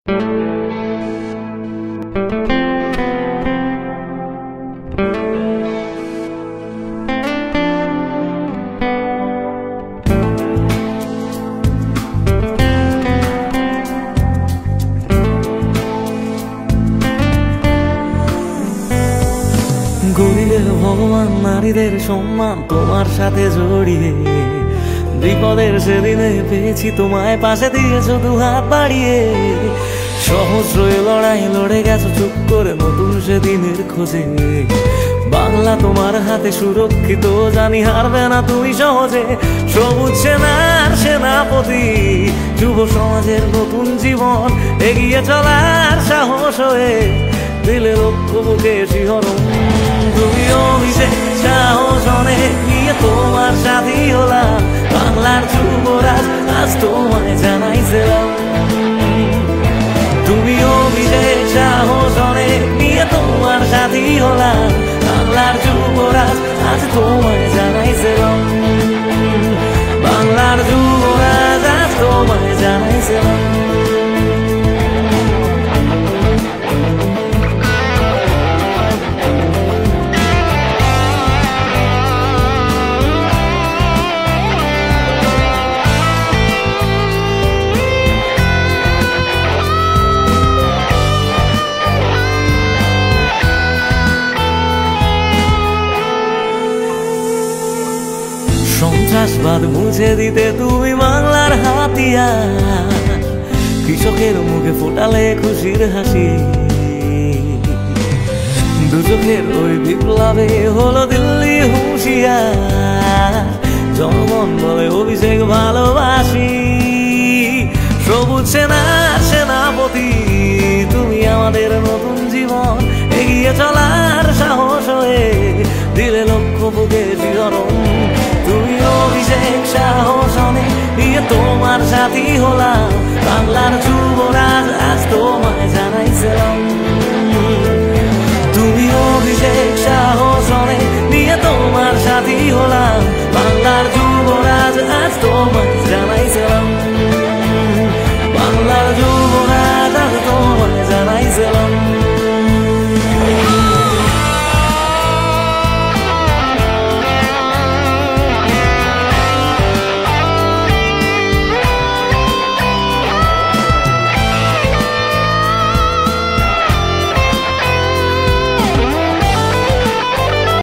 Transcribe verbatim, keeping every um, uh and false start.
গরিবের ভগবান নারীদের সম্মান তোমার সাথে জড়িয়ে, বিপদের সেদিনে পেয়েছি তোমায়, পাশে দিয়েছো দু হাত বাড়িয়ে। সহস্র লড়াই লড়ে গেছো চুপ করে নতুন সেদিনের খোঁজে। বাংলা তোমার হাতে সুরক্ষিত, জানি হারবে না তুমি সহজে। সবুজ সেনার সেনাপতি, যুব সমাজের নতুন জীবন, এগিয়ে চলার সাহস হয়ে দিলে লক্ষ্য বুকে শিহরণ। তুমি অভিষেক সাহস অনেক নিয়ে তোমার সাথী হলাম, বাংলার যুবরাজ আজ তোমায় জানাইছিলাম। তুমি অভিষেক সাহস অনেক নিয়ে তোমার সাথী হলাম, বাংলার যুবরাজ আজ তোমায় জানাইছিলাম। বাংলার যুবরাজ আজ তোমায় জানাইছিলাম। সন্ত্রাসবাদ মুছে দিতে তুমি বাংলার হাতিয়ার, কৃষকের মুখে ফোটালে খুশির হাসি। দুচোখের ওই বিপ্লবে হলো দিল্লি হুঁশিয়ার, জনগণ বলে অভিষেক ভালোবাসি। সবুজ সেনার সেনাপতি, তুমি আমাদের নতুন জীবন, এগিয়ে চলার সাহস হয়ে দিলে লক্ষ্য বুকে শিহরণ। তুমি অভিষেক সাহস অনেক নিয়ে তোমার সাথী হলাম, বাংলার যুবরাজ আজ তোমায় জানাইছিলাম।